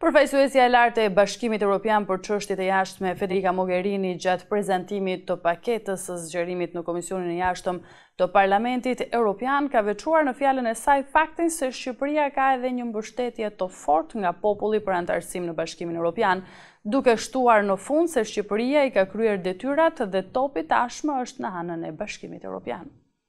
Përfaqësuesja e lartë e Bashkimit Evropian për çështjet e jashtme Federica Mogherini gjatë prezantimit të paketës së zgjerimit në Komisionin e Jashtëm të Parlamentit Evropian ka veçuar në fjalën e saj faktin se Shqipëria ka edhe një mbështetje të fortë nga populli për anëtarësim në Bashkimin Evropian, duke shtuar në fund se Shqipëria i ka kryer detyrat dhe topi tashmë është në anën e Bashkimit Evropian.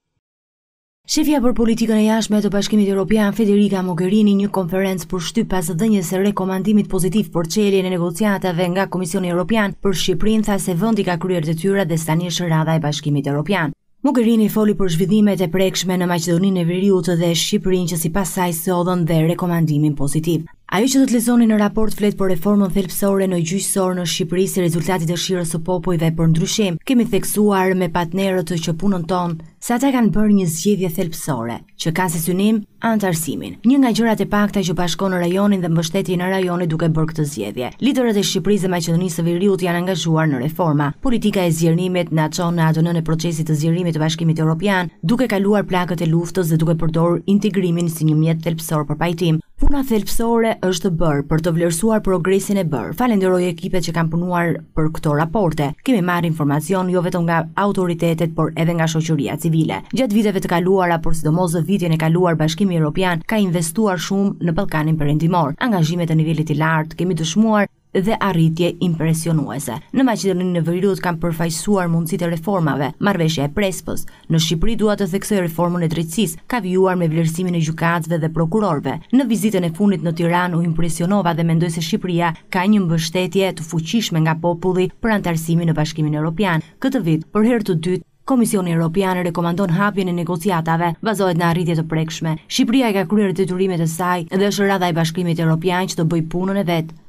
Shefja për politikën e jashtme të Bashkimit Evropian Federica Mogherini një konferencë përshtyp pas dhënies së rekomandimit pozitiv për çeljen e negociatave nga Komisioni Evropian për Shqipërinë, tha se vendi ka kryer detyrat dhe tani është radha e Bashkimit Evropian. Mogherini foli për zhvillimet e prekshme në Maqedoninë e Veriut dhe Shqipërinë që sipas saj sodhen dhe rekomandimin pozitiv. Ajo që do të lexoni në raport flet për reformën thelbësore në gjyqësor në Shqipëri si rezultati i dëshirës së popujve për ndryshim. Kemi theksuar me partnerët që punën tonë se ata kanë bërë një zgjedhje thelbësore që ka si synim anëtarësimin. Një nga gjërat e pakta që bashkon rajonin dhe mbështetjen e rajonit duke bërë këtë zgjedhje. Liderët e Shqipërisë dhe Maqedonisë së Veriut janë angazhuar në reforma. Politika e zgjerimit na çon në ADN e procesit të zgjerimit të Bashkimit Evropian, duke kaluar plagët e luftës dhe duke përdorur integrimin si një mjet thelbësor për pajtim. Puna thelbësore është bërë për të vlerësuar progresin e bërë. Falenderoj ekipet që kanë punuar për këto raporte. Kemi marrë informacion jo vetëm nga autoritetet, por edhe nga shoqëria civile. Gjatë viteve të kaluara, por sidomos vitjen e kaluar, Bashkimi Evropian ka investuar shumë në Ballkanin Perëndimor. Angazhime të nivelit të lartë kemi dëshmuar dhe arritje impresionuese. Në Maqedoninë e Veriut kanë përfaqësuar mundësitë e reformave, marrëveshja e Prespës. Në Shqipëri dua të theksoj reformën e drejtësisë, ka vijuar me vlerësimin e gjykatëve dhe prokurorëve. Në vizitën e fundit në Tiranë u impresionova dhe mendoj se Shqipëria ka një mbështetje të fuqishme nga populli për anëtarësimin në Bashkimin Evropian. Këtë vit, për herë të dytë, Komisioni Evropian rekomandon hapjen e negociatave, bazohet në arritje të prekshme. Shqipëria ka kryer detyrimet e saj dhe është radha e Bashkimit Evropian që të bëjë punën e vet.